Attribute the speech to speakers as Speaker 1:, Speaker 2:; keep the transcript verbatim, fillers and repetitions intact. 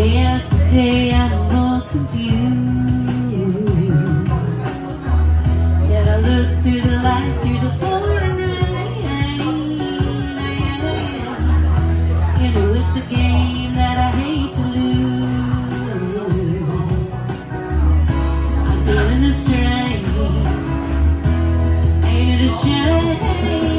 Speaker 1: Day after day I'm more confused. Yet I look through the light, through the pouring rain. You know it's a game that I hate to lose. I'm feeling the strain. Ain't it a shame?